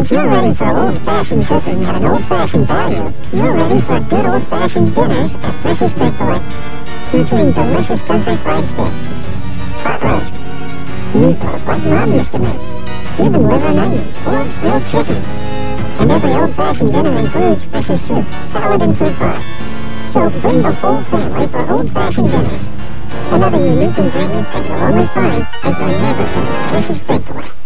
If you're ready for old-fashioned cooking at an old-fashioned value, you're ready for good old-fashioned dinners at Mrs. Bigboy. Featuring delicious country fried steak, pot roast, meatloaf like Mom used to make, even liver and onions or grilled chicken. And every old-fashioned dinner includes Mrs. soup, salad, and fruit pie. So bring the whole family for old-fashioned dinners. Another unique ingredient that you'll only find at your neighborhood Mrs. Bigboy.